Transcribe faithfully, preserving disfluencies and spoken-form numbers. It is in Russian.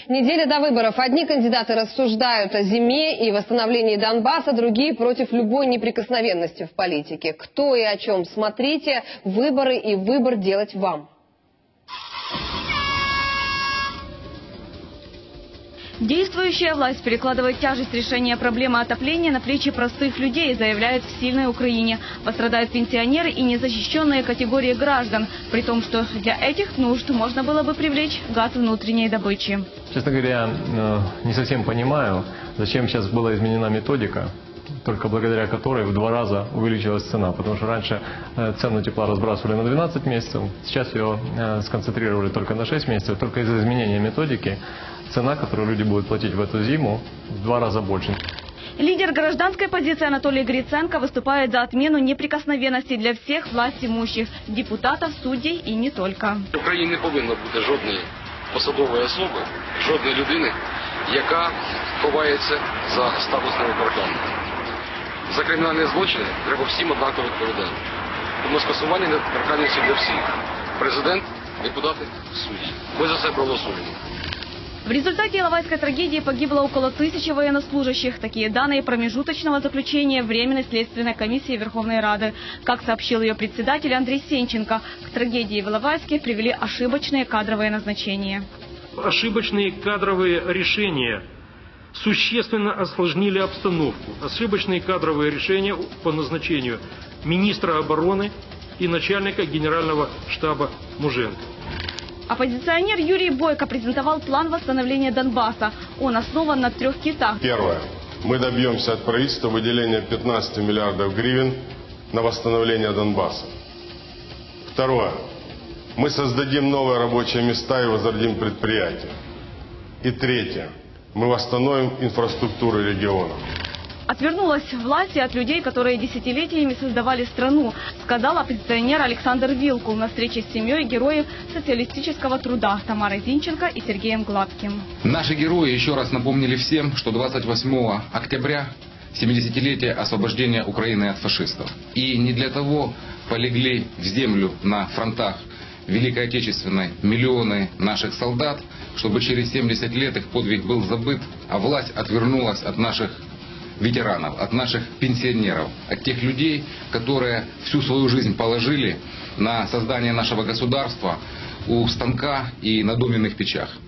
Неделя до выборов. Одни кандидаты рассуждают о зиме и восстановлении Донбасса, другие против любой неприкосновенности в политике. Кто и о чем? Смотрите. Выборы и выбор делать вам. Действующая власть перекладывает тяжесть решения проблемы отопления на плечи простых людей, заявляет в «Сильной Украине». Пострадают пенсионеры и незащищенные категории граждан, при том, что для этих нужд можно было бы привлечь газ внутренней добычи. Честно говоря, не совсем понимаю, зачем сейчас была изменена методика, только благодаря которой в два раза увеличилась цена. Потому что раньше цену тепла разбрасывали на двенадцать месяцев, сейчас ее сконцентрировали только на шесть месяцев. Только из-за изменения методики цена, которую люди будут платить в эту зиму, в два раза больше. Лидер гражданской позиции Анатолий Гриценко выступает за отмену неприкосновенности для всех власть имущих, депутатов, судей и не только. В Україні не повинно бути жодної посадової особи, жодної людини, яка ховається за статусними боргами. За кримінальні злочини треба всім однаково відповідати. Тому скасування недоторканності для всіх. Президент, депутати, судді. Ми за це проголосуємо. В результате Иловайской трагедии погибло около тысячи военнослужащих. Такие данные промежуточного заключения Временной следственной комиссии Верховной Рады. Как сообщил ее председатель Андрей Сенченко, к трагедии в Иловайске привели ошибочные кадровые назначения. Ошибочные кадровые решения существенно осложнили обстановку. Ошибочные кадровые решения по назначению министра обороны и начальника генерального штаба Муженко. Оппозиционер Юрий Бойко презентовал план восстановления Донбасса. Он основан на трех китах. Первое. Мы добьемся от правительства выделения пятнадцати миллиардов гривен на восстановление Донбасса. Второе. Мы создадим новые рабочие места и возродим предприятия. И третье. Мы восстановим инфраструктуру региона. Отвернулась власть от людей, которые десятилетиями создавали страну, сказал оппозиционер Александр Вилкул на встрече с семьей героев социалистического труда Тамарой Зинченко и Сергеем Гладким. Наши герои еще раз напомнили всем, что двадцать восьмого октября семидесятилетие освобождения Украины от фашистов. И не для того полегли в землю на фронтах Великой Отечественной миллионы наших солдат, чтобы через семьдесят лет их подвиг был забыт, а власть отвернулась от наших ветеранов, от наших пенсионеров, от тех людей, которые всю свою жизнь положили на создание нашего государства у станка и на доменных печах.